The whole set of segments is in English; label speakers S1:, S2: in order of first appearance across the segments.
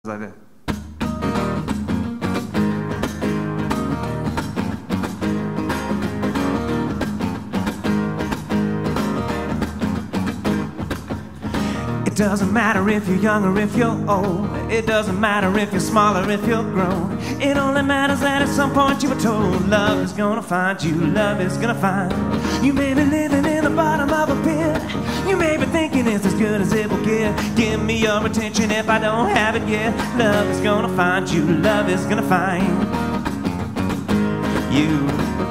S1: like that. It doesn't matter if you're young or if you're old. It doesn't matter if you're small or if you're grown. It only matters that at some point you were told love is gonna find you, love is gonna find. You may be living in the bottom of a pit. You may be thinking it's as good as it will get. Give me your attention if I don't have it yet. Love is gonna find you, love is gonna find you.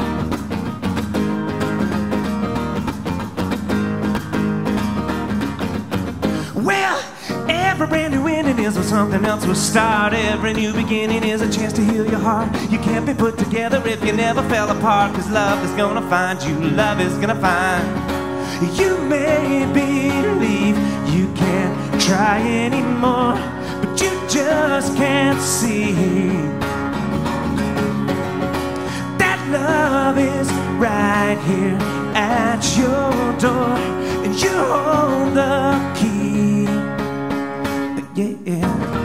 S1: Well, every brand new ending is where something else will start. Every new beginning is a chance to heal your heart. You can't be put together if you never fell apart. Cause love is gonna find you, love is gonna find. You may believe you can't try anymore, but you just can't see that love is right here at your door, and you hold the key. Yeah.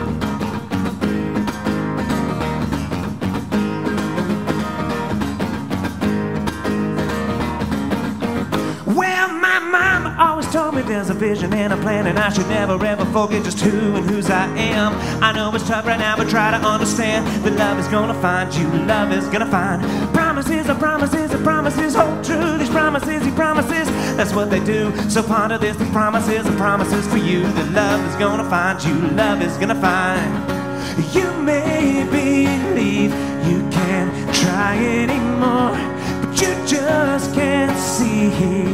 S1: Well, my mama always told me there's a vision and a plan, and I should never ever forget just who and whose I am. I know it's tough right now, but try to understand that love is gonna find you, love is gonna find. Promises are promises and promises hold true. These promises, he promises, that's what they do. So ponder this, these promises and promises for you. That love is gonna find you, love is gonna find. You may believe you can't try anymore, but you just can't see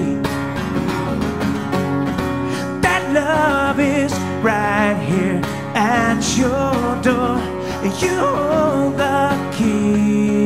S1: that love is right here at your door, and you hold the key.